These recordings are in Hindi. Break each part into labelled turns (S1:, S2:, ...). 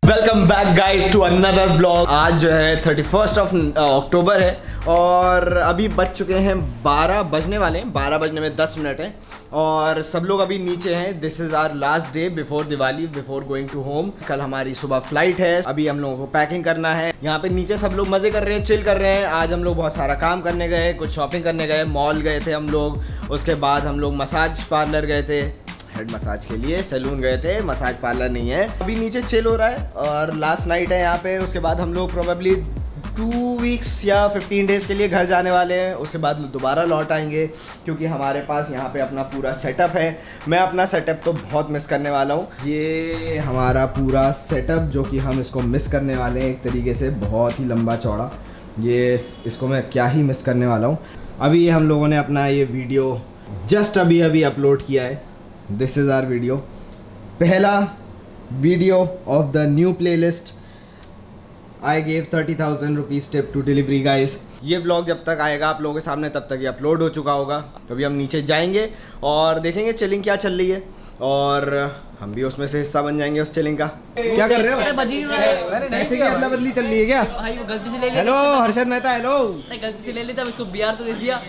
S1: Welcome back guys to another blog. आज जो है 31 अक्टूबर है और अभी बज चुके हैं 12 बजने वाले हैं, 12 बजने में 10 मिनट है और सब लोग अभी नीचे हैं। This is our last day before Diwali, before going to home. कल हमारी सुबह फ्लाइट है, अभी हम लोगों को पैकिंग करना है। यहाँ पे नीचे सब लोग मज़े कर रहे हैं, चिल कर रहे हैं। आज हम लोग बहुत सारा काम करने गए, कुछ शॉपिंग करने गए, मॉल गए थे हम लोग। उसके बाद हम लोग मसाज पार्लर गए थे, हेड मसाज के लिए। सैलून गए थे, मसाज पार्लर नहीं है। अभी नीचे चिल हो रहा है और लास्ट नाइट है यहाँ पे। उसके बाद हम लोग प्रोबेबली 2 वीक्स या 15 डेज़ के लिए घर जाने वाले हैं। उसके बाद दोबारा लौट आएंगे क्योंकि हमारे पास यहाँ पे अपना पूरा सेटअप है। मैं अपना सेटअप तो बहुत मिस करने वाला हूँ। ये हमारा पूरा सेटअप जो कि हम इसको मिस करने वाले हैं एक तरीके से, बहुत ही लंबा चौड़ा। ये इसको मैं क्या ही मिस करने वाला हूँ। अभी ये हम लोगों ने अपना ये वीडियो जस्ट अभी अपलोड किया है। दिस इज़ आवर वीडियो, पहला video of the new playlist. I gave 30,000 rupees tip to delivery guys. ये ब्लॉग जब तक आएगा आप लोगों के सामने तब तक ये अपलोड हो चुका होगा। तो अभी हम नीचे जाएंगे और देखेंगे चिलिंग क्या चल रही है और हम भी उसमें से हिस्सा बन जाएंगे उस चिलिंग का। क्या कर रहे हो? ऐसे की अदला बदली चल रही है क्या?
S2: भाई वो गलती से ले लिया।
S1: हेलो हर्षद मेहता। हेलो।
S2: नहीं गलती से ले लिया था, उसको बिहार तो दे दिया।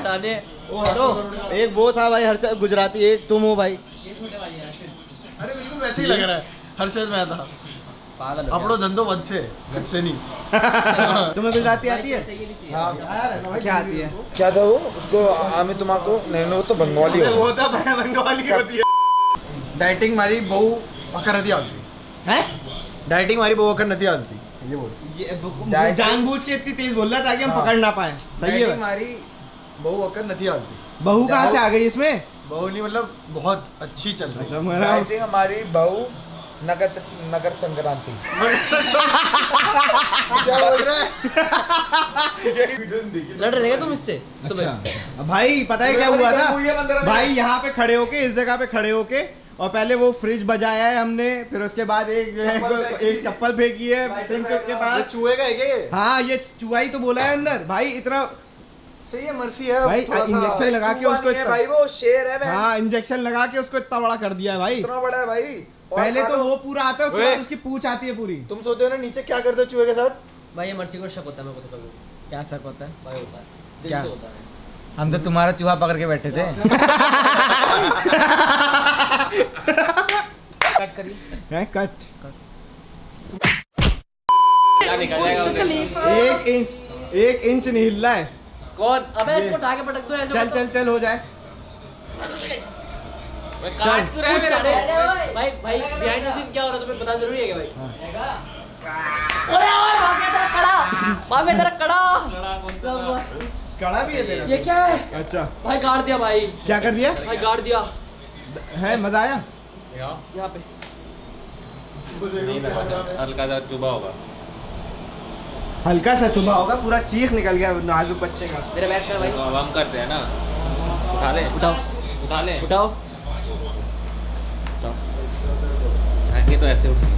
S1: एक वो था भाई हर्षद गुजराती, एक तुम हो भाई।
S2: ये छोटे भाई है हर्षद।
S3: अरे बिल्कुल वैसे ही लग रहा है हर्षद मेहता।
S2: पागल हो
S3: अपनो धंधो बद से घट से नहीं।
S1: तुम्हें गुजराती आती है?
S2: चाहिए नहीं चाहिए।
S3: हाँ
S1: क्या आती है?
S3: क्या था वो उसको आमी तुम्हाको नहीं, वो तो बंगाली हो।
S1: वो तो बंगाली होती है।
S3: डाइटिंग मारी बहु अकर नहीं आती
S1: हैं?
S3: डाइटिंग मारी बहु अकर नहीं आती, ये बोल।
S1: ये जानबूझ के इतनी तेज बोल रहा ताकि हम पकड़ ना पाए। सही है।
S3: डाइटिंग मारी बहु अकर नहीं आती।
S1: बहू कहाँ से आ गई इसमें?
S3: बहु नहीं मतलब बहुत अच्छी चल रही
S1: अच्छा,
S3: है।
S1: मेरा-
S3: डाइटिंग हमारी बहु नगर संक्रांति। क्या बोल रहा है?
S2: लड़ रहे थे तुम इससे सुबह?
S1: अच्छा भाई पता है क्या हुआ था भाई? यहाँ पे खड़े होके, इस जगह पे खड़े होके और पहले वो फ्रिज बजाया है हमने, फिर उसके बाद एक जो है एक चप्पल फेंकी है सिंक के पास।
S3: चूहे का है क्या ये?
S1: हाँ ये चूहा ही तो बोला है अंदर भाई। इतना
S3: सही है, मर्सी है
S1: भाई,
S3: थोड़ा सा।
S1: इंजेक्शन लगा के
S3: चूहा
S1: उसको
S3: नहीं है
S1: इतना-
S3: भाई, वो शेर है भाई।
S1: हाँ इंजेक्शन लगा के उसको इतना बड़ा कर दिया है भाई।
S3: इतना बड़ा है भाई। और
S1: पहले
S3: खा
S1: तो
S3: लो।
S1: वो पूरा आता है, उसके
S3: ओए।
S1: बाद उसकी पूंछ आती है पूरी।
S3: तुम सोते हो ना नीचे क्या करते हो चूहे के साथ?
S2: भाई ये मर्सी को शक होता है मेरे को तो कभी।
S1: क्या शक होता है?
S2: भाई होता है, दिल
S1: क्या?
S2: से होता है।
S4: हम तो तुम्हारा चूहा पकड़ के बैठे थे। कट करिए।
S1: कट
S2: खलीफा।
S1: 1 इंच नहीं हिल रहा है।
S2: कौन? अबे इसको उठा के पटक दो ऐसे।
S1: चल चल चल हो जाए।
S4: काट क्यों रहा है मेरा को?
S2: भाई भाई बिहाइंड द सीन क्या हो रहा है तुम्हें बताना जरूरी है क्या भाई? ओए ओए वहां पे तेरा कड़ा, वहां पे तेरा कड़ा।
S1: कड़ा भी है तेरा?
S2: ये क्या है?
S1: अच्छा
S2: भाई गाड़ दिया भाई।
S1: क्या कर दिया
S2: भाई गाड़ दिया
S1: है? मजा आया?
S2: यहाँ पे।
S4: नहीं ना, हल्का सा चुभा होगा।
S1: हल्का सा चुभा होगा, पूरा चीख निकल गया नाजुक बच्चे का।
S2: मेरा बैग कर भाई।
S4: तो अब हम करते हैं ना, उठा ले
S2: उठाओ
S4: उठा ले।
S2: उठाओ।
S4: आगे तो ऐसे उठ।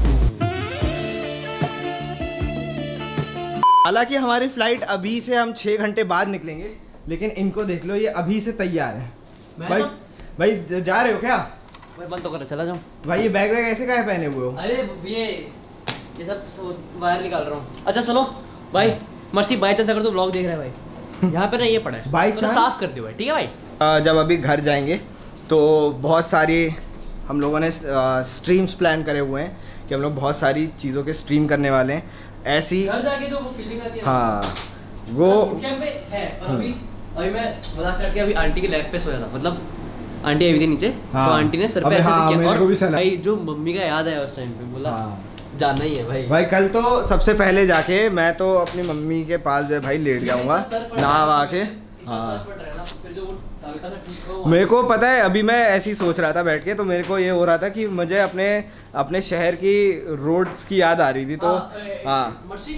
S1: हालांकि हमारी फ्लाइट अभी से हम 6 घंटे बाद निकलेंगे, लेकिन इनको देख लो ये अभी से तैयार है। भाई भाई जा रहे हो क्या?
S2: भाई बंद तो कर, चला जाऊं।
S1: भाई ये बैग वैग ऐसे काहे पहने हुए हो?
S2: अरे ये सब वायर निकाल रहा हूँ। अच्छा सुनो भाई, मर्सी बाई चांस अगर तू व्लॉग देख रहा है भाई, यहाँ पे ना ये पड़ा है,
S1: By
S2: तो
S1: chance?
S2: साफ कर दियो भाई, ठीक है भाई?
S1: जब अभी घर जाएंगे तो बहुत सारी हम लोगों ने स्ट्रीम्स प्लान करे हुए हैं कि हम लोग बहुत सारी चीज़ों के स्ट्रीम करने वाले हैं ऐसी।
S2: घर जाके जो वो फीलिंग आती है ना,
S1: हाँ वो
S2: कैंप पे है। और अभी मैं बता सकता कि अभी आंटी के लैब पे सोया था, मतलब आंटी आई थी नीचे।
S1: हाँ।
S2: तो आंटी ने सर पे
S1: अबे
S2: ऐसे
S1: हाँ,
S2: किया
S1: मेरे को भी
S2: और
S1: सलाह।
S2: भाई जो मम्मी का याद आया उस टाइम पे, बोला
S1: हाँ।
S2: जाना ही है भाई।
S1: भाई कल तो सबसे पहले जाके मैं तो अपनी मम्मी के पास जो है भाई लेट जाऊंगा नहा वहा के। हाँ
S2: फिर जो वो हल्का सा ठीक हो,
S1: मेरे को पता है, अभी मैं ऐसे ही सोच रहा था बैठ के, तो मेरे को ये हो रहा था कि मुझे अपने शहर की रोड्स की याद आ रही थी। तो हाँ
S2: मर्सी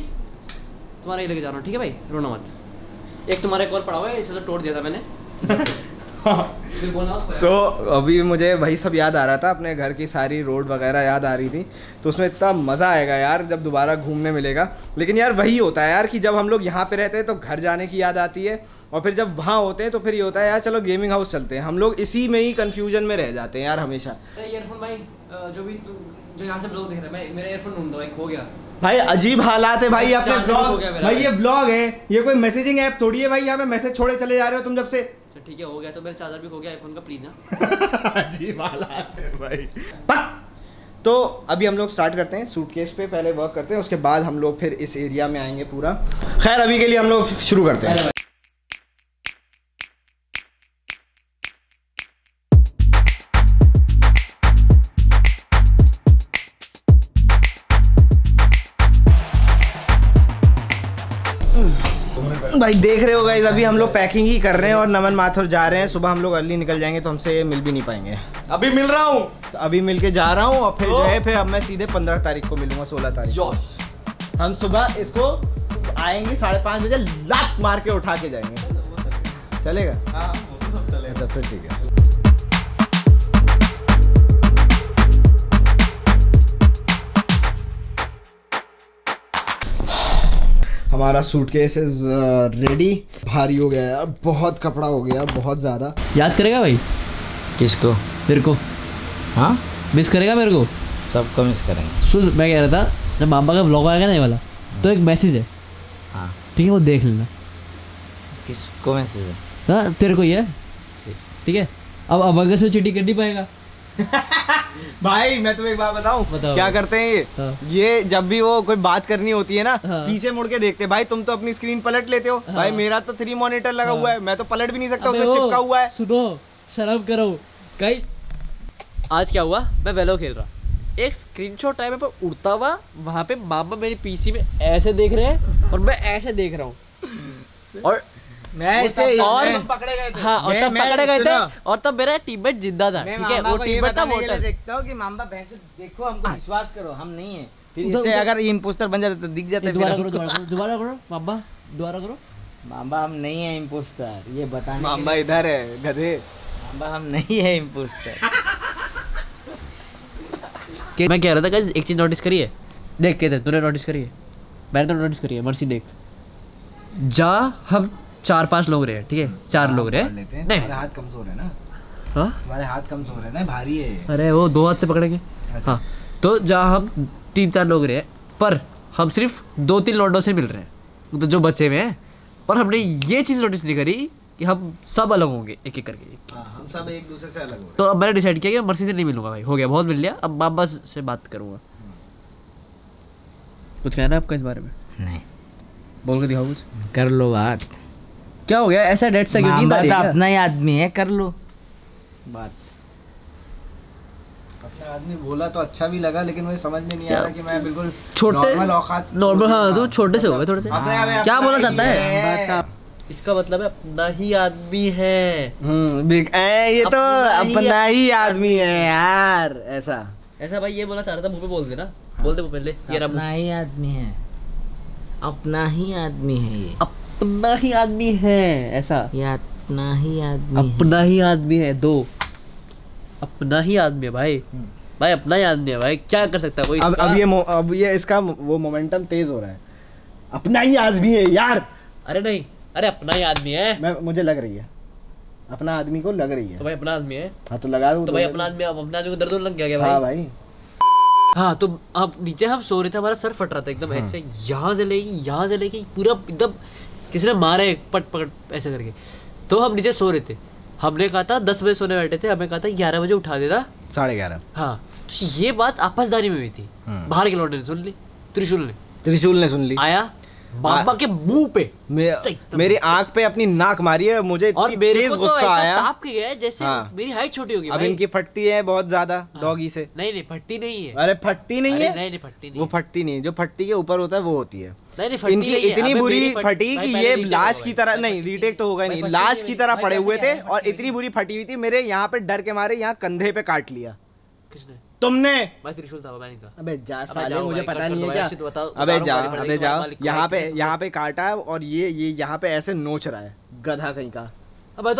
S2: तुम्हारा ये लेके जा रहा हूँ, ठीक है भाई? रोना मत। एक तुम्हारा एक और पड़ा हुआ है, इसे तो तोड़ दिया था मैंने।
S1: तो अभी मुझे वही सब याद आ रहा था, अपने घर की सारी रोड वगैरह याद आ रही थी, तो उसमें इतना मज़ा आएगा यार जब दोबारा घूमने मिलेगा। लेकिन यार वही होता है यार कि जब हम लोग यहाँ पे रहते हैं तो घर जाने की याद आती है, और फिर जब वहाँ होते हैं तो फिर ये होता है यार चलो गेमिंग हाउस चलते हैं। हम लोग इसी में ही कन्फ्यूजन में रह जाते हैं यार हमेशा।
S2: ईयरफोन भाई जो यहाँ से ब्लॉग देख रहा है, मेरा ईयरफोन ढूंढ दो भाई, खो गया
S1: भाई अजीब हालात है भाई अपने
S2: चार्जर
S1: ब्लॉग।
S2: हो गया मेरा
S1: भाई ये ब्लॉग है, ये कोई मैसेजिंग ऐप थोड़ी है भाई, यहाँ पे मैसेज छोड़े चले जा रहे हो तुम जब से।
S2: अच्छा ठीक है, हो गया तो मेरा चार्जर भी हो गया आईफोन का, प्लीज ना।
S1: अजीब हालात है भाई। तो अभी हम लोग स्टार्ट करते हैं, सूटकेस पे पहले वर्क करते हैं, उसके बाद हम लोग फिर इस एरिया में आएंगे पूरा। खैर अभी के लिए हम लोग शुरू करते हैं। भाई देख रहे हो गाइस, अभी हम लोग पैकिंग ही कर रहे हैं और नमन माथुर जा रहे हैं। सुबह हम लोग अर्ली निकल जाएंगे तो हमसे मिल भी नहीं पाएंगे। अभी मिल रहा हूँ, तो अभी मिल के जा रहा हूँ, और फिर जो है फिर अब मैं सीधे 15 तारीख को मिलूंगा, 16 तारीख। हम सुबह इसको आएंगे 5:30 बजे, लात मार के उठा के जाएंगे। चलेगा? अच्छा फिर ठीक है। हमारा सूटकेस इज रेडी। भारी हो गया यार, बहुत कपड़ा हो गया, बहुत ज़्यादा।
S2: याद करेगा भाई?
S1: किसको?
S2: तेरे को?
S1: हाँ
S2: मिस करेगा मेरे को?
S1: सबको मिस करेंगे।
S2: सुन, मैं कह रहा था जब मामा का ब्लॉग आएगा ना ये वाला, तो एक मैसेज है,
S1: हाँ
S2: ठीक है, वो देख लेना।
S1: किसको मैसेज है?
S2: हाँ तेरे को ही है, ठीक है। अब अगस्त में चिट्ठी कर नहीं पाएगा।
S1: भाई मैं तुम्हें एक बात बताऊं, क्या करते हैं ये?
S2: हाँ।
S1: ये जब भी वो कोई बात करनी होती है ना,
S2: हाँ।
S1: पीछे मुड़ के देखते हैं। भाई तुम तो अपनी स्क्रीन पलट लेते हो।
S2: हाँ।
S1: भाई मेरा तो 3 मॉनिटर लगा
S2: हाँ।
S1: हुआ है, मैं तो पलट भी नहीं सकता,
S2: अबे
S1: उसमें
S2: ओ,
S1: चिपका हुआ है।
S2: सुनो, शर्म करो गाइस। आज क्या हुआ, मैं वेलो खेल रहा, एक स्क्रीनशॉट टाइम पर उड़ता हुआ, वहाँ पे मामा मेरी पीसी में ऐसे देख रहे हैं और मैं ऐसे देख रहा हूँ, और
S1: मैं ऐसे
S2: और
S1: पकड़े गए थे।
S2: हाँ, और तब पकड़े गए थे, और तब मेरा टीममेट जिंदा था,
S1: मैं
S2: ठीक है।
S1: मामा
S2: वो
S1: को ये
S2: टीममेट था
S1: बताने के लिए
S2: मोटर।
S1: देखता हूँ कि मामा बहन से देखो, हमको विश्वास करो, हम नहीं है। फिर
S2: उधर-
S1: इससे
S2: उधर-
S1: अगर ये इम्पोस्टर बन जाते तो दिख जाते।
S2: दोबारा करो, दोबारा करो, दोबारा करो मामा, दोबारा करो।
S1: मामा हम नहीं है इम्पोस्टर, ये बताने। मामा इधर है गधे, मामा हम नहीं है इम्पोस्टर।
S2: मैं कह रहा था गाइस, एक चीज नोटिस करिए, देख के तूने नोटिस करी है? मैंने तो नोटिस करी है। मर्सी देख, जा हम 4-5 लोग रहे, ठीक है, 4 लोग रहे। नहीं
S1: हाथ कमजोर है ना,
S2: हाँ,
S1: तुम्हारे हाथ कमजोर है ना, भारी है।
S2: अरे वो 2 हाथ से पकड़ेंगे। हाँ, तो जहाँ हम 3-4 लोग रहे, पर हम सिर्फ 2-3 लौंडों से मिल रहे हैं, तो जो बचे हुए हैं। पर हमने ये चीज़ नोटिस नहीं करी कि हम सब अलग होंगे एक एक करके।
S1: हम सब एक दूसरे से अलग हो।
S2: तो अब मैंने डिसाइड किया कि मर्सी से नहीं मिलूंगा भाई, हो गया, बहुत मिल लिया, अब मामा से बात करूँगा। कुछ कहना है आपका इस बारे में?
S1: नहीं,
S2: बोल के दिखाओ कुछ।
S1: कर लो बात।
S2: क्या हो गया ऐसा डेट सा क्यों? नींद आ रही है क्या?
S1: अपना ही आदमी है, कर लो बात। अपना आदमी बोला तो अच्छा भी लगा, लेकिन मुझे समझ में नहीं आ रहा कि मैं बिल्कुल
S2: छोटे
S1: नॉर्मल औकात,
S2: नॉर्मल, हाँ तो छोटे से हो गए थोड़े से।
S1: अबे
S2: क्या बोला
S1: अपना
S2: चाहता
S1: ही
S2: है? इसका मतलब है अपना ही आदमी है।
S1: ये तो अपना ही आदमी है यार, ऐसा
S2: ऐसा भाई ये बोला चाह रहा था, मुंह पे बोल देना, बोल दे वो पहले। ये रहा
S1: अपना ही आदमी है, अपना ही आदमी है, ये
S2: अपना ही आदमी है, ऐसा
S1: ये अपना ही आदमी
S2: अपना ही आदमी है। 2 अपना ही आदमी है भाई, भाई अपना ही आदमी है भाई, क्या कर सकता है कोई?
S1: अब ये इसका वो मोमेंटम तेज हो रहा है। अपना ही आदमी है यार।
S2: अरे नहीं, अरे अपना ही आदमी है।
S1: मुझे लग रही है, अपना आदमी को लग रही है।
S2: तो भाई अपना आदमी है,
S1: हाँ तो लगा दूं।
S2: तो भाई अपना आदमी, अब अपना आदमी को दर्द लग गया क्या भाई?
S1: हाँ भाई।
S2: हाँ, तो अब नीचे हम सो रहे थे, हमारा सर फट रहा था एकदम ऐसे, यहाँ से लेके पूरा एकदम किसी ने मारा है पट पकड़ ऐसे करके। तो हम नीचे सो रहे थे, हमने कहा था 10 बजे सोने बैठे थे, हमें कहा था 11 बजे उठा देता।
S1: 11:30।
S2: हाँ, तो ये बात आपसदारी में हुई थी, बाहर के लौंडे ने सुन ली, त्रिशूल ने सुन ली, आया मामा के मुंह पे,
S1: मेरी आंख पे अपनी नाक मारी है, मुझे
S2: और मेरे
S1: तेज
S2: को तो
S1: गुस्सा
S2: ऐसा
S1: आया।
S2: ताप के गया जैसे
S1: हाँ।
S2: मेरी हाइट छोटी होगी
S1: अब
S2: भाई।
S1: इनकी फटती है बहुत ज्यादा डॉगी से।
S2: नहीं फटती नहीं है।
S1: अरे फटती नहीं
S2: अरे
S1: है,
S2: नहीं फटती नहीं,
S1: वो फटती नहीं, जो फटती के ऊपर होता है वो होती है।
S2: नहीं फटती
S1: इनकी
S2: नहीं है।
S1: इतनी
S2: अबे
S1: बुरी
S2: मेरी
S1: फटी
S2: भाई
S1: कि
S2: पहले
S1: ये
S2: retake
S1: लाश
S2: होगा
S1: की
S2: भाई।
S1: तरह, नहीं रीटेक तो होगा
S2: भाई
S1: नहीं,
S2: फटती
S1: लाश
S2: नहीं
S1: की
S2: है
S1: तरह
S2: भाई,
S1: पड़े
S2: कैसे
S1: हुए
S2: क्या
S1: थे,
S2: है?
S1: और इतनी बुरी फटी हुई थी, मेरे यहाँ पे डर के मारे यहाँ कंधे पे काट लिया।
S2: किसने?
S1: तुमने?
S2: मैं त्रिशूल था, मैं नहीं था।
S1: अबे जा
S2: अबे
S1: साले,
S2: जाओ
S1: मुझे
S2: भाई,
S1: पता
S2: कट कर
S1: नहीं
S2: दो
S1: है
S2: भाई,
S1: क्या?
S2: ऐसे तो बताओ,
S1: अबे
S2: बता
S1: जा,
S2: रहा हूँ, गाली
S1: अबे
S2: पड़
S1: जा,
S2: जाएगी, मालिक को,
S1: यहाँ
S2: भाई,
S1: पे काटा है, और ये यहाँ पे ऐसे नोच रहा है, गधा कहीं का।
S2: अबे तो भाई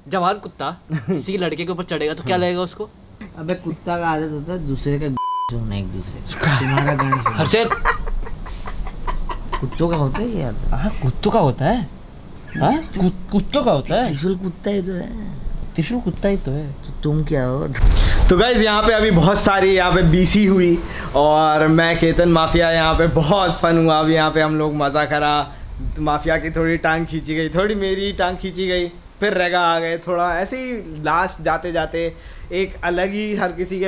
S2: जवान कुत्ता किसी लड़के के ऊपर चढ़ेगा तो क्या लगेगा उसको?
S5: अबे कुत्ता का आदत होता है दूसरे का होना, एक दूसरे तुम्हारा
S2: हर्षद
S5: कुत्तों का होता है ये यार।
S2: हाँ कुत्तों का होता है। हाँ कुत्तों का होता है।
S5: त्रिशूल कुत्ता ही तो है।
S2: त्रिशूल कुत्ता ही तो है।
S5: तो तुम क्या हो?
S1: तो गाइज यहाँ पे अभी बहुत सारी यहाँ पे बीसी हुई और मैं केतन माफिया यहाँ पे बहुत फन हुआ। अभी यहाँ पे हम लोग मज़ा करा, माफिया की थोड़ी टांग खींची गई, थोड़ी मेरी टांग खींची गई, फिर रेगा आ गए, थोड़ा ऐसे ही लास्ट जाते जाते एक अलग ही हर किसी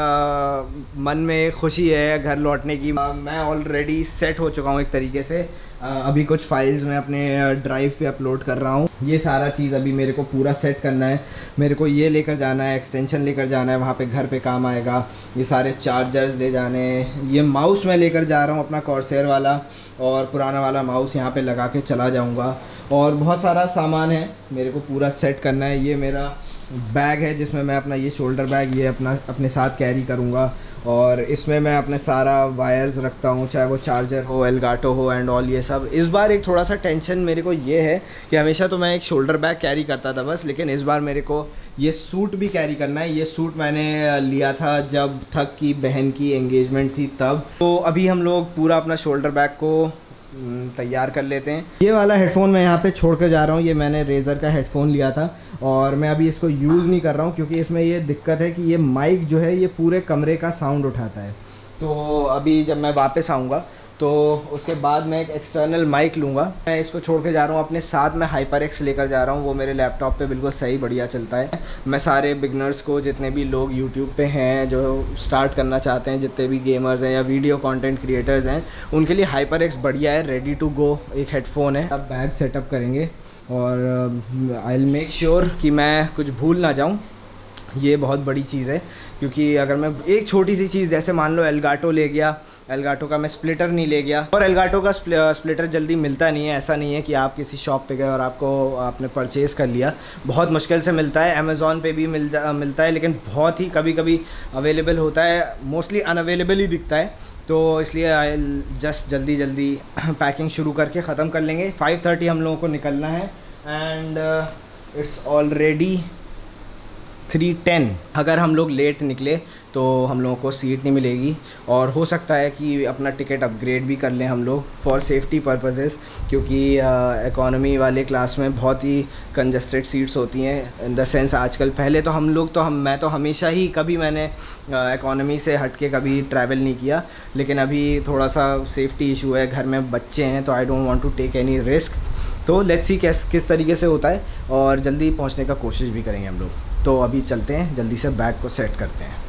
S1: के मन में खुशी है घर लौटने की। मैं ऑलरेडी सेट हो चुका हूँ एक तरीके से। अभी कुछ फाइल्स मैं अपने ड्राइव पे अपलोड कर रहा हूँ। ये सारा चीज़ अभी मेरे को पूरा सेट करना है। मेरे को ये लेकर जाना है, एक्सटेंशन लेकर जाना है, वहाँ पे घर पे काम आएगा। ये सारे चार्जर्स ले जाने, ये माउस मैं लेकर जा रहा हूँ अपना कॉर्सेयर वाला, और पुराना वाला माउस यहाँ पे लगा के चला जाऊँगा। और बहुत सारा सामान है मेरे को पूरा सेट करना है। ये मेरा बैग है जिसमें मैं अपना ये शोल्डर बैग ये अपने साथ कैरी करूँगा, और इसमें मैं अपने सारा वायर्स रखता हूँ, चाहे वो चार्जर हो, एलगाटो हो एंड ऑल ये सब। इस बार एक थोड़ा सा टेंशन मेरे को ये है कि हमेशा तो मैं एक शोल्डर बैग कैरी करता था बस, लेकिन इस बार मेरे को ये सूट भी कैरी करना है। ये सूट मैंने लिया था जब ठग की बहन की एंगेजमेंट थी तब। तो अभी हम लोग पूरा अपना शोल्डर बैग को तैयार कर लेते हैं। ये वाला हेडफोन मैं यहाँ पे छोड़ कर जा रहा हूँ। ये मैंने रेज़र का हेडफोन लिया था और मैं अभी इसको यूज़ नहीं कर रहा हूँ क्योंकि इसमें ये दिक्कत है कि ये माइक जो है ये पूरे कमरे का साउंड उठाता है। तो अभी जब मैं वापस आऊँगा तो उसके बाद मैं एक एक्सटर्नल माइक लूँगा। मैं इसको छोड़ के जा रहा हूँ अपने साथ। मैं HyperX लेकर जा रहा हूँ, वो मेरे लैपटॉप पे बिल्कुल सही बढ़िया चलता है। मैं सारे बिगनर्स को, जितने भी लोग यूट्यूब पे हैं जो स्टार्ट करना चाहते हैं, जितने भी गेमर्स हैं या वीडियो कंटेंट क्रिएटर्स हैं, उनके लिए HyperX बढ़िया है, रेडी टू गो एक हेडफोन है। अब बैग सेटअप करेंगे और आई विल मेक श्योर कि मैं कुछ भूल ना जाऊँ। ये बहुत बड़ी चीज़ है क्योंकि अगर मैं एक छोटी सी चीज़ जैसे मान लो एलगाटो ले गया, एलगाटो का मैं स्प्लिटर नहीं ले गया, और एलगाटो का स्प्लिटर जल्दी मिलता नहीं है। ऐसा नहीं है कि आप किसी शॉप पे गए और आपने परचेज़ कर लिया, बहुत मुश्किल से मिलता है। अमेज़ॉन पे भी मिलता है लेकिन बहुत ही कभी कभी अवेलेबल होता है, मोस्टली अनअवेलेबल ही दिखता है। तो इसलिए आई जस्ट जल्दी पैकिंग शुरू करके ख़त्म कर लेंगे। 5:30 हम लोगों को निकलना है एंड इट्स ऑलरेडी 3:10। अगर हम लोग लेट निकले तो हम लोगों को सीट नहीं मिलेगी और हो सकता है कि अपना टिकट अपग्रेड भी कर लें हम लोग फॉर सेफ्टी पर्पसेस, क्योंकि इकोनॉमी वाले क्लास में बहुत ही कंजस्टेड सीट्स होती हैं। इन द सेंस आजकल, पहले तो मैं तो हमेशा ही कभी मैंने इकोनॉमी से हट के कभी ट्रैवल नहीं किया, लेकिन अभी थोड़ा सा सेफ्टी इशू है, घर में बच्चे हैं तो I don't want to take any risk. तो लेट्स सी किस तरीके से होता है और जल्दी पहुंचने का कोशिश भी करेंगे हम लोग। तो अभी चलते हैं, जल्दी से बैग को सेट करते हैं।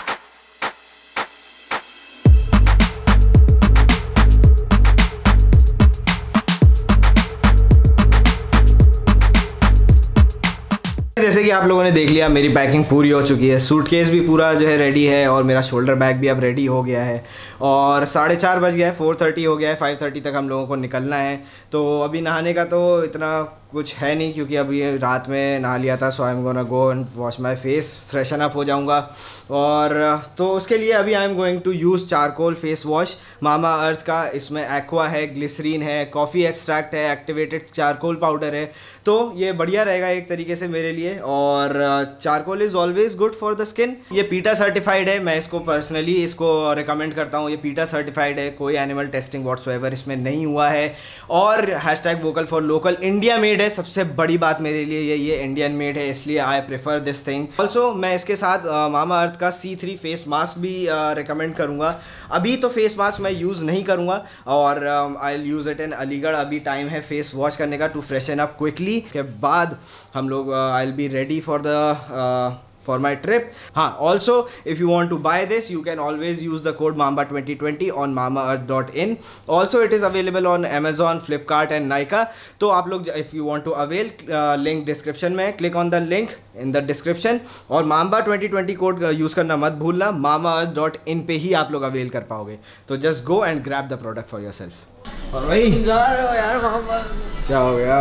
S1: जैसे कि आप लोगों ने देख लिया मेरी पैकिंग पूरी हो चुकी है, सूटकेस भी पूरा जो है रेडी है और मेरा शोल्डर बैग भी अब रेडी हो गया है और 4:30 बज गया है, 4:30 हो गया है, 5:30 तक हम लोगों को निकलना है। तो अभी नहाने का तो इतना कुछ है नहीं क्योंकि अभी रात में नहा लिया था, so I am gonna go and wash my face, freshen up हो जाऊंगा। और तो उसके लिए अभी I am going to use charcoal face wash Mamaearth का। इसमें एक्वा है, ग्लिसरीन है, कॉफ़ी एक्सट्रैक्ट है, एक्टिवेटेड चारकोल पाउडर है, तो ये बढ़िया रहेगा एक तरीके से मेरे लिए। और charcoal is always good for the skin. ये पीटा सर्टिफाइड है, मैं इसको पर्सनली रिकमेंड करता हूँ। ये पीटा सर्टिफाइड है, कोई एनिमल टेस्टिंग व्हाटसोएवर इसमें नहीं हुआ है और #vocal for local, India made है। सबसे बड़ी बात मेरे लिए ये इंडियन मेड है, इसलिए I prefer this thing. Also मैं इसके साथ मामा अर्थ का C3 फेस मास्क भी रिकमेंड करूँगा। अभी तो फेस मास्क मैं यूज़ नहीं करूँगा और I will use it in Aligarh. अभी टाइम है फेस वॉश करने का टू फ्रेशन अप क्विकली। के बाद हम लोग I will be ready for my trip. Also if you want to buy this you can always use the code MAMBA2020 on mamaearth.in. Also it is available on Amazon, Flipkart and Nykaa. तो आप लोग if you want to avail, link description में, click on the link in the description और MAMBA2020 कोड यूज़ करना मत भूलना। mamaearth.in पे ही आप लोग अवेल कर पाओगे। तो just go and grab the product for yourself। और भाई
S2: यार
S1: क्या हो गया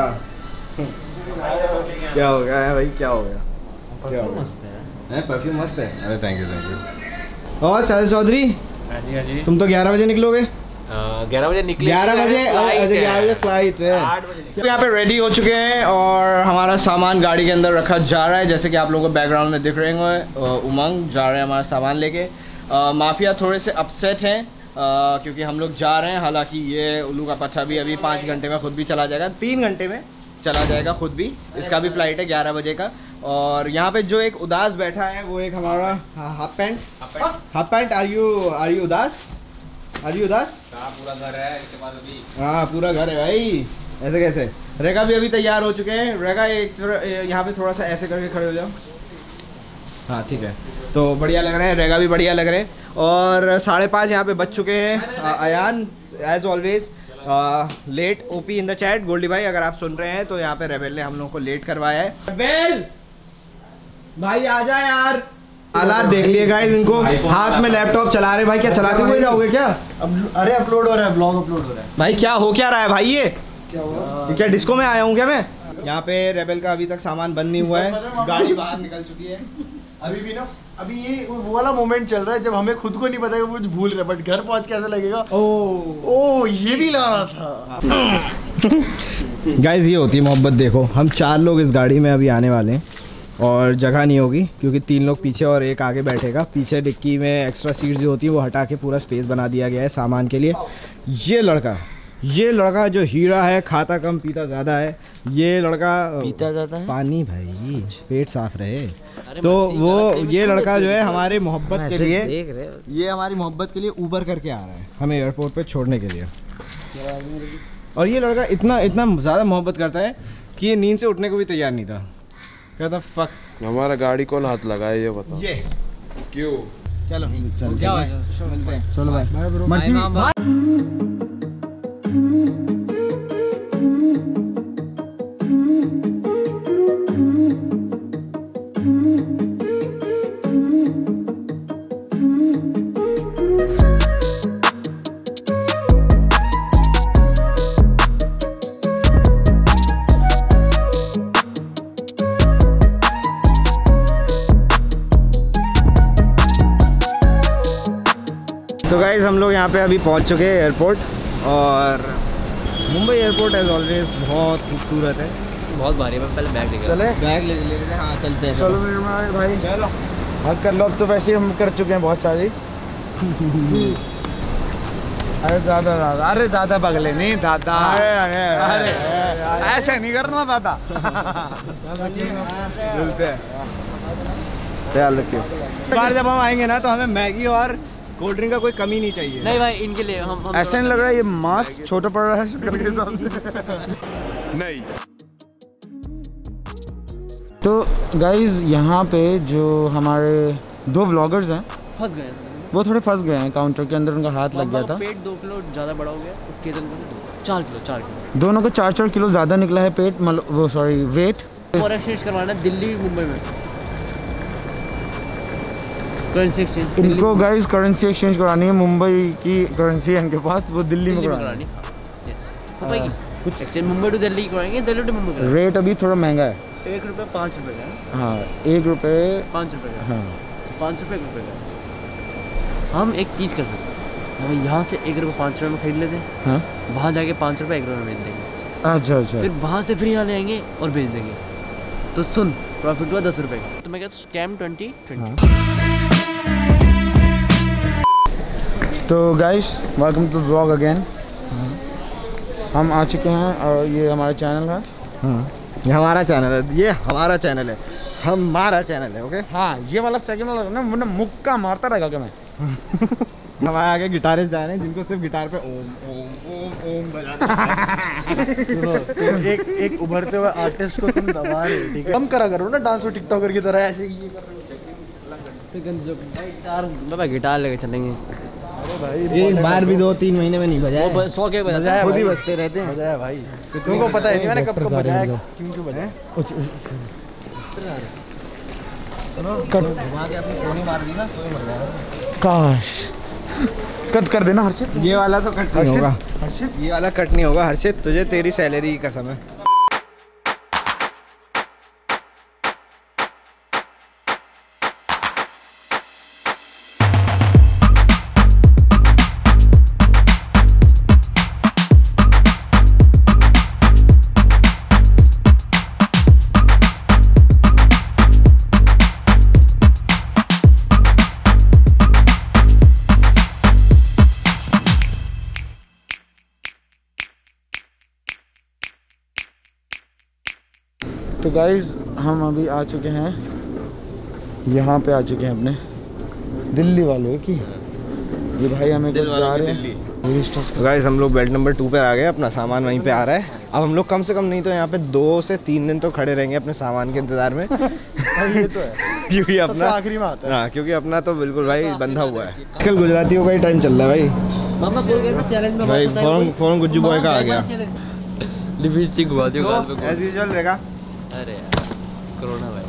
S1: क्या हो गया भाई, क्या हो गया?
S2: मस्त है,
S1: परफ्यूम मस्त है। अरे थैंक यू। और शाहिद चौधरी,
S4: हाँ जी
S1: तुम तो 11 बजे निकलोगे?
S4: 11 बजे निकले,
S1: 11 बजे 11 बजे फ्लाइट है।
S4: 8 बजे
S1: तो यहाँ पे रेडी हो चुके हैं और हमारा सामान गाड़ी के अंदर रखा जा रहा है। जैसे कि आप लोगों को बैकग्राउंड में दिख रहे होंगे, उमंग जा रहे हैं हमारा सामान लेके। माफिया थोड़े से अपसेट हैं क्योंकि हम लोग जा रहे हैं। हालांकि ये उल्लू का पट्टा भी अभी 5 घंटे में खुद भी चला जाएगा, 3 घंटे में चला जाएगा खुद भी। इसका भी फ्लाइट है 11 बजे का। और यहाँ पे जो एक उदास बैठा है वो एक हमारा हाफ पैंट। आर यू उदास?
S4: पूरा घर है इसके पास अभी।
S1: हाँ पूरा घर है भाई, ऐसे कैसे? रेगा भी अभी तैयार हो चुके हैं। रेगा एक यहाँ पे थोड़ा सा ऐसे करके खड़े हो जाओ। हाँ ठीक है, तो बढ़िया लग रहे हैं, रेगा भी बढ़िया लग रहे हैं। और 5:30 यहाँ पे बज चुके हैं। Ayaan as always late. OP in the chat. Goldie भाई अगर आप सुन रहे हैं तो यहाँ पे रेबेल ने हम लोग को लेट करवाया है। रेबेल भाई आ जा यार। हालात देख लिए गाइस, इनको हाथ में लैपटॉप चला रहे। भाई क्या चलाते हुए जाओगे क्या?
S3: अरे अपलोड हो रहा है, ब्लॉग अपलोड हो रहा है।
S1: भाई क्या हो क्या रहा है भाई? ये
S3: क्या हुआ?
S1: क्या डिस्को में आया हूँ क्या मैं? यहाँ पे रेबेल का अभी तक सामान बंद नहीं हुआ है, गाड़ी बाहर निकल चुकी है।
S3: अभी भी ना, अभी ये वो वाला मोमेंट चल रहा है जब हमें खुद को नहीं पता कि कुछ भूल रहे, बट घर पहुंच कैसे लगेगा। ओ ये भी लाना था।
S1: गाइस ये होती है मोहब्बत। देखो हम 4 लोग इस गाड़ी में अभी आने वाले हैं और जगह नहीं होगी क्योंकि 3 लोग पीछे और एक आगे बैठेगा। पीछे डिक्की में एक्स्ट्रा सीट्स जो होती है वो हटा के पूरा स्पेस बना दिया गया है सामान के लिए। ये लड़का जो हीरा है, खाता कम पीता ज़्यादा है। ये लड़का
S5: पीता ज़्यादा है
S1: पानी भाई, पेट साफ रहे। तो वो ये लड़का जो है हमारे मोहब्बत के लिए, ये हमारी मोहब्बत के लिए ऊबर करके आ रहा है हमें एयरपोर्ट पे छोड़ने के लिए। और ये लड़का इतना ज़्यादा मोहब्बत करता है कि ये नींद से उठने को भी तैयार नहीं था। कहता फक
S6: हमारा गाड़ी कौन हाथ लगाए ये बताओ।
S1: ये
S6: क्यों?
S1: चलो
S2: जाओ,
S1: मिलते हैं। चलो भाई
S2: मर्सी।
S1: तो गाइज़ हम लोग यहाँ पे अभी पहुँच चुके हैं एयरपोर्ट। और मुंबई एयरपोर्ट एज ऑलवेज बहुत खूबसूरत है,
S2: बहुत भारी है। मैं पहले बैग लेके
S3: चले
S1: बैग ले लेते हैं। हाँ चलते हैं।
S3: चलो मेरे भाई,
S1: चलो
S3: हक कर लो। अब तो वैसे हम कर चुके हैं बहुत सारी। अरे दादा बगले नहीं दादा। अरे ऐसे नहीं करना दादा। मिलते हैं, ख्याल रखियो।
S1: बार जब हम आएंगे ना तो हमें मैगी और कोल्ड ड्रिंक का कोई कमी नहीं चाहिए।
S2: नहीं भाई, इनके लिए हम
S3: ऐसा नहीं लग रहा है ये मास्क छोटा पड़ रहा है शक्ल के हिसाब से?
S6: नहीं।
S3: तो गाइज यहाँ पे जो हमारे 2 व्लॉगर्स हैं
S2: फंस गए।
S3: वो थोड़े फंस गए हैं काउंटर के अंदर, उनका हाथ लग गया था।
S2: पेट 2 किलो ज़्यादा बड़ा हो गया। केतन को 4 किलो
S3: दोनों को 4-4 किलो ज़्यादा निकला है पेट, मतलब वो सॉरी वेट।
S2: और एक्सचेंज करवाना है दिल्ली मुंबई में। करेंसी एक्सचेंज
S3: इनको गाइस करेंसी एक्सचेंज करानी है। मुंबई की करेंसी है इनके पास, वो दिल्ली में करानी
S2: है। कुछ एक्सचेंज मुंबई टू दिल्ली कराएंगे, दिल्ली टू मुंबई कराएंगे।
S3: रेट अभी थोड़ा महंगा है।
S2: 1 रुपये 5 रुपये का।
S3: हाँ 1 रुपये
S2: 5 रुपये का।
S3: हाँ
S2: 5 रुपये 1 रुपये का। हम एक चीज़ कर सकते हैं, हम यहाँ से 1 रुपये 5 रुपये में खरीद लेते हैं।
S3: हाँ
S2: वहाँ जाके 5 रुपये 1 रुपये में बेच देंगे।
S3: अच्छा।
S2: फिर वहाँ से फ्री यहाँ ले आएंगे और बेच देंगे। तो सुन, प्रॉफिट हुआ 10 रुपये का। तो मैं कहता हूँ स्कैम 2020।
S3: तो guys welcome to vlog again. हम आ चुके हैं और ये हमारा चैनल है।
S1: ये हमारा चैनल है, ये हमारा चैनल है, हमारा चैनल है। ओके
S3: हाँ ये वाला सेकंड वाला ना मुझे मुक्का मारता रहेगा क्या मैं।
S1: हमारे आगे गिटारिस्ट जा रहे हैं जिनको सिर्फ गिटार पे ओम ओम ओम ओम बजाना है।
S3: सुनो तुम एक उभरते हुए आर्टिस्ट को तुम दबा रहे हो, ठीक है? कम करा करो ना डांस और टिकटॉकर की तरह ऐसे ये कर रहे हो।
S2: गिटार लेके चलेंगे।
S1: एक बार भी 2-3 महीने में नहीं बजाया।
S2: 100 के बजाया,
S1: खुद ही बजते रहते हैं।
S3: बजाया भाई, तुमको पता है नहीं मैंने कब कब बजाया, क्यों बजाया।
S1: सुनो घुमा के अपनी कोनी मार दी ना तो ही मर जाएगा।
S3: काश कट कर देना हर्षित।
S1: ये वाला तो कट नहीं होगा
S3: हर्षित,
S1: ये वाला कट नहीं होगा हर्षित, तुझे तेरी सैलरी की कसम है।
S3: तो गाइज हम अभी आ चुके हैं, यहाँ पे आ चुके हैं अपने दिल्ली वालों की। ये भाई हमें कुछ जा रहे हैं।
S1: गाइस हम लोग बेल्ट नंबर 2 पे आ गए, अपना सामान वहीं पे आ रहा है। अब हम लोग कम से कम नहीं तो यहाँ पे 2 से 3 दिन तो खड़े रहेंगे अपने सामान के इंतजार में।
S3: ये तो है
S1: क्योंकि अपना
S3: आखिरी में आता है।
S1: हाँ, क्योंकि अपना तो बिल्कुल भाई बंधा हुआ है। कल गुजरातियों का ही टाइम चल रहा है भाई। भाई फोन गुज्जू बॉय का आ गया।
S2: लिपस्टिक घुमा दियो गाल पे।
S1: एज यूजुअल रहेगा।
S2: अरे यार कोरोना भाई।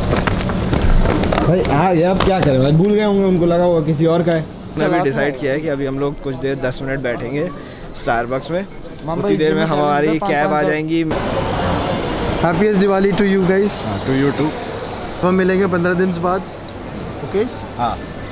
S1: भाई हाँ ये अब क्या करें भाई, भूल गए होंगे, उनको लगा होगा किसी और का है। मैंने अभी डिसाइड किया है कि अभी हम लोग कुछ देर 10 मिनट बैठेंगे स्टारबक्स में। उतनी देर में हमारी कैब आ जाएंगी।
S3: Happiest Diwali to you guys.
S1: To you too.
S3: हम मिलेंगे 15 दिन बाद। ओके
S1: हाँ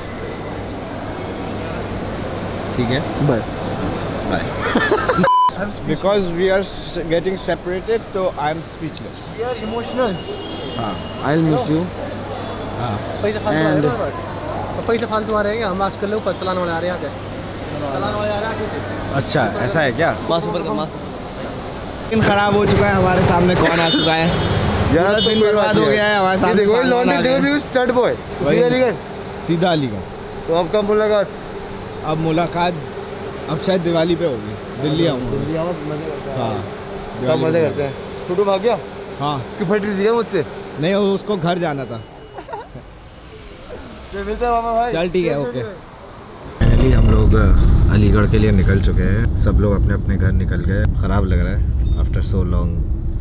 S1: ठीक है,
S3: bye
S1: bye. Because we are getting separated, so I am speechless.
S3: We are emotional.
S1: हाँ
S3: I'll miss you.
S1: हाँ
S2: पैसे फालतू आ रहे हैं, हम आजकल लोग चलाने वाले आ रहे हैं यहाँ पे। चलाने वाले आ रहे हैं।
S1: अच्छा ऐसा है क्या?
S2: मास्क ऊपर कर, मास्क।
S1: दिन खराब हो चुका है, हमारे सामने कौन आ चुका है यार, दिन बर्बाद हो गया है हमारे सामने।
S3: देखो लॉन्ड्री, देखो भी स्टड बॉय
S1: सीधा अलीगढ़।
S3: तो आपका मुलाकात
S1: अब मुलाकात अब शायद दिवाली पे होगी। दिल्ली आऊँगा।
S3: दिल्ली आओ, मजे करते हैं।
S1: हाँ
S3: सब मजे करते हैं। छोटू भाग गया?
S1: हाँ
S3: उसकी फटरी दिया मुझसे।
S1: नहीं, उसको घर जाना था।
S3: मिलते हैं मामा भाई।
S1: चल ठीक है, ओके। फाइनली हम लोग अलीगढ़ के लिए निकल चुके हैं। सब लोग अपने अपने घर निकल गए। ख़राब लग रहा है आफ्टर सो लॉन्ग,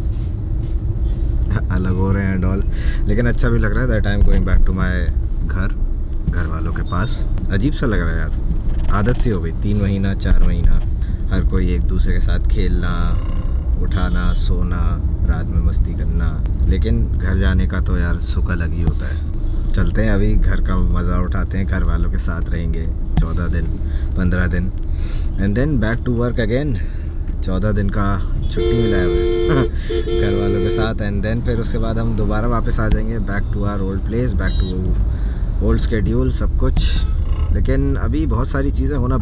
S1: अलग हो रहे हैं एंड ऑल, लेकिन अच्छा भी लग रहा है that I am going back to my घर वालों के पास। अजीब सा लग रहा है यार, आदत सी हो गई। 3 महीना 4 महीना हर कोई एक दूसरे के साथ खेलना, उठाना, सोना, रात में मस्ती करना, लेकिन घर जाने का तो यार सुख अलग ही होता है। चलते हैं अभी घर का मज़ा उठाते हैं, घर वालों के साथ रहेंगे 14 दिन 15 दिन and then back to work again. 14 दिन का छुट्टी मिला है हमें घर वालों के साथ एंड देन फिर उसके बाद हम दोबारा वापस आ जाएंगे back to our old place, back to old schedule, सब कुछ। लेकिन अभी बहुत सारी चीज़ें होना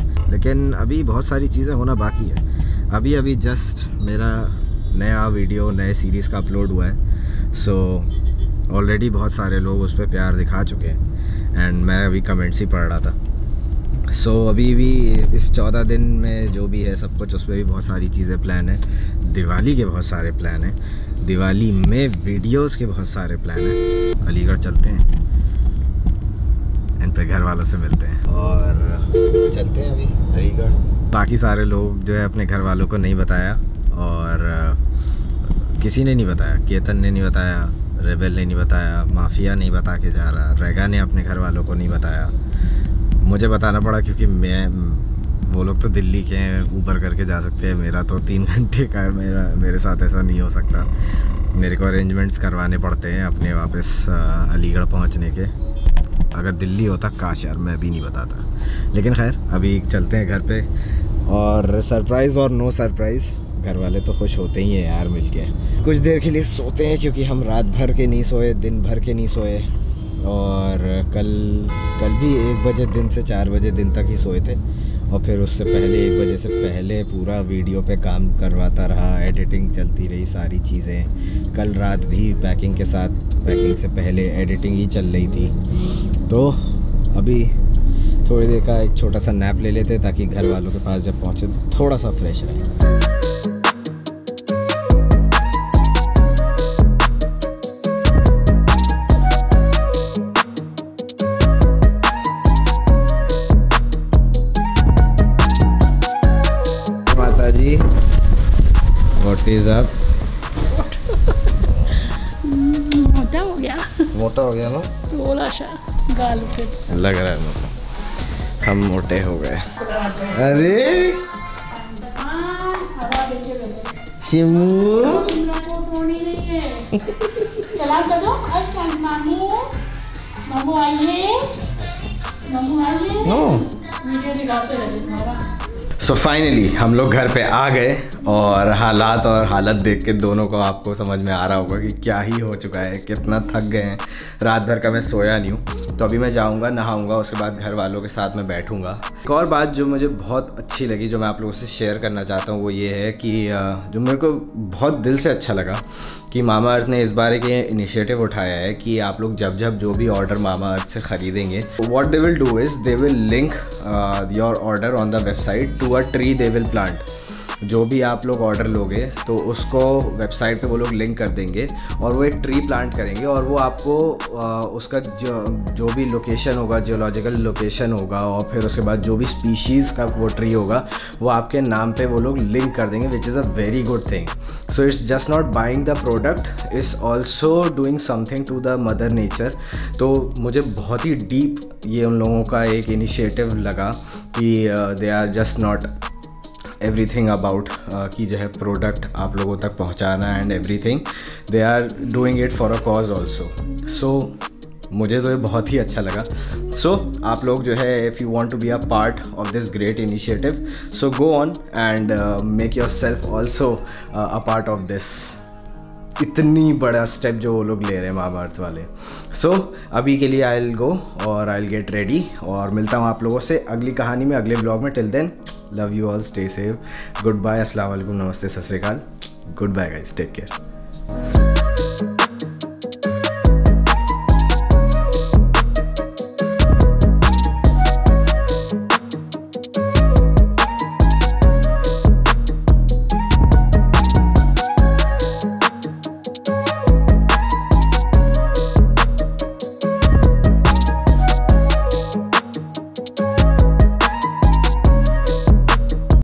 S1: बाकी है। अभी जस्ट मेरा नया वीडियो नए सीरीज़ का अपलोड हुआ है। सो ऑलरेडी बहुत सारे लोग उस पर प्यार दिखा चुके हैं एंड मैं अभी कमेंट्स ही पढ़ रहा था। सो अभी भी इस 14 दिन में जो भी है सब कुछ, उस पर भी बहुत सारी चीज़ें प्लान है। दिवाली के बहुत सारे प्लान हैं, दिवाली में वीडियोस के बहुत सारे प्लान हैं। अलीगढ़ चलते हैं एंड फिर घर वालों से मिलते हैं और चलते हैं अभी अलीगढ़। बाकी सारे लोग जो है अपने घर वालों को नहीं बताया और किसी ने नहीं बताया, केतन ने नहीं बताया, रेबेल ने नहीं बताया, माफिया नहीं बता के जा रहा, रेगा ने अपने घर वालों को नहीं बताया। मुझे बताना पड़ा क्योंकि वो लोग तो दिल्ली के हैं, ऊबर करके जा सकते हैं, मेरा तो 3 घंटे का है। मेरे साथ ऐसा नहीं हो सकता, मेरे को अरेंजमेंट्स करवाने पड़ते हैं अपने वापस अलीगढ़ पहुंचने के। अगर दिल्ली होता काश यार मैं भी नहीं बताता, लेकिन खैर अभी चलते हैं घर पे। और सरप्राइज़ और नो सरप्राइज़ घर वाले तो खुश होते ही हैं यार मिल के। कुछ देर के लिए सोते हैं क्योंकि हम रात भर के नहीं सोए, दिन भर के नहीं सोए, और कल भी 1 बजे दिन से 4 बजे दिन तक ही सोए थे और फिर उससे पहले 1 बजे से पहले पूरा वीडियो पे काम करवाता रहा, एडिटिंग चलती रही, सारी चीज़ें। कल रात भी पैकिंग के साथ, पैकिंग से पहले एडिटिंग ही चल रही थी। तो अभी थोड़ी देर का एक छोटा सा नैप ले लेते ताकि घर वालों के पास जब पहुँचे तो थोड़ा सा फ्रेश रहे। What is up? मोटा हो गया ना,
S7: थोड़ा सा गाल पे
S1: लग रहा है मोटा। हम मोटे हो गए। अरे शिमू
S7: चला दो, मामू आइए, वीडियो दिखाते रहे।
S1: सो फाइनली हम लोग घर पे आ गए और हालात और हालत देख के दोनों को आपको समझ में आ रहा होगा कि क्या ही हो चुका है, कितना थक गए हैं। रात भर का मैं सोया नहीं हूँ, तो अभी मैं जाऊँगा, नहाऊँगा, उसके बाद घर वालों के साथ मैं बैठूँगा। एक और बात जो मुझे बहुत अच्छी लगी, जो मैं आप लोगों से शेयर करना चाहता हूँ, वो ये है कि जो मेरे को बहुत दिल से अच्छा लगा कि मामा अर्थ ने इस बार एक इनिशिएटिव उठाया है कि आप लोग जब जब जो भी ऑर्डर मामा अर्थ से ख़रीदेंगे, what they will do is they will link your order on the website to a tree they will plant. जो भी आप लोग ऑर्डर लोगे तो उसको वेबसाइट पे वो लोग लिंक कर देंगे और वो एक ट्री प्लांट करेंगे और वो आपको उसका जो भी लोकेशन होगा, जियोलॉजिकल लोकेशन होगा, और फिर उसके बाद जो भी स्पीशीज़ का वो ट्री होगा वो आपके नाम पे वो लोग लिंक कर देंगे, which is a very good thing. So it's just not buying the product, it's also doing something to the mother nature. तो मुझे बहुत ही डीप ये उन लोगों का एक इनिशिएटिव लगा कि they are just not everything about कि जो है प्रोडक्ट आप लोगों तक पहुंचाना and everything, they are doing it for a cause also. So मुझे तो ये बहुत ही अच्छा लगा। सो आप लोग जो है, if you want to be a part of this great initiative, so go on and make yourself also a part of this इतनी बड़ा स्टेप जो वो लोग ले रहे हैं मामा अर्थ वाले। सो अभी के लिए आई विल गो और आई विल गेट रेडी और मिलता हूँ आप लोगों से अगली कहानी में, अगले ब्लॉग में। Till then, love you all, stay safe, good bye, अस्सलाम वालेकुम, नमस्ते, सत श्री अकाल, good bye guys, take care.